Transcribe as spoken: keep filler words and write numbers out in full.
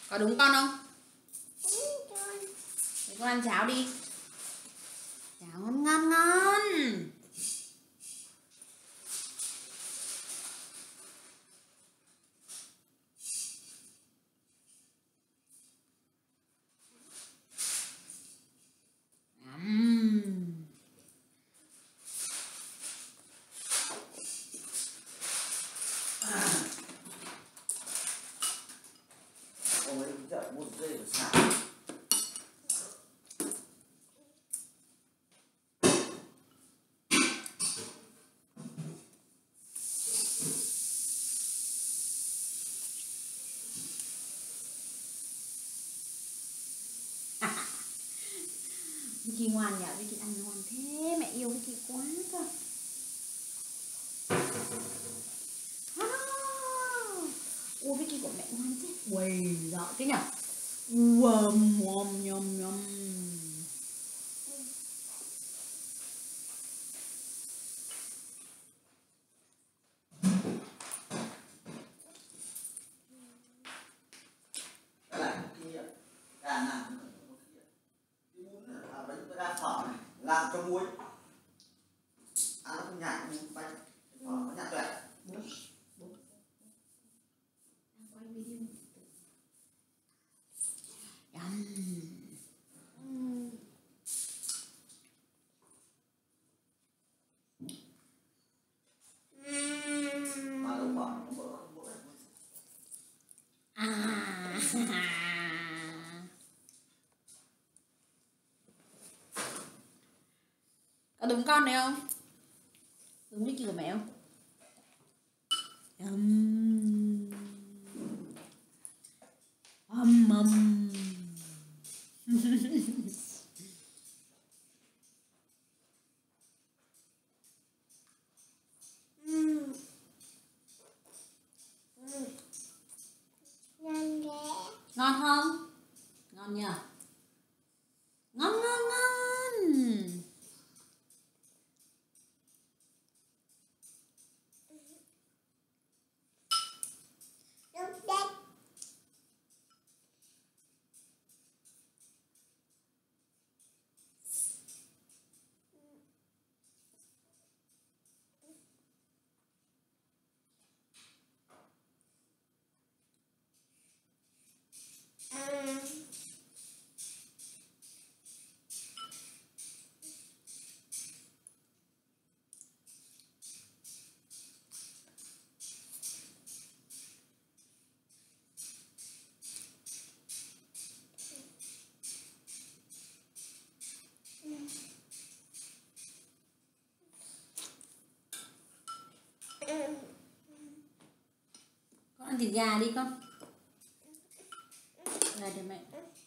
Có đúng con không? Để con ăn cháo đi. Cháo ngon ngon ngon. Vicky ngoan nhỉ, Vicky ăn ngon thế, mẹ yêu Vicky quá cơ. Ô Vicky của mẹ ngoan thế, uầy giỏi thế nhỉ. Uhm, nhom nhom nhom. Làm cho muối ăn nó không nhạt như bánh phở nó nhạt tuệ. Bố bố đang quay video yum. Mm. Mà đâu bỏ nó bỡ không bỡ. À. Có đúng con này không? Đúng Vicky của mẹ không? Ừm. Ầm ầm. Ngon không? Ngon nhỉ? Ngon ngon ngon. Con ăn thịt gà đi con. Gà để mẹ.